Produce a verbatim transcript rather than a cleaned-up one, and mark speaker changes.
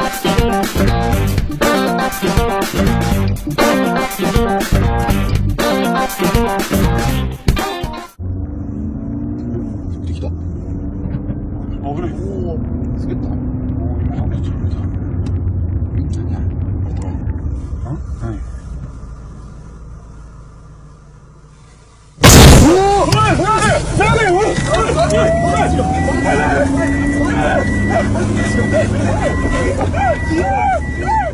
Speaker 1: できた。危ない。おお、滑った。おお、今なんかちょっと。何や。これ取ろう。ん？何？おお！なんで？なんで？おい！おい！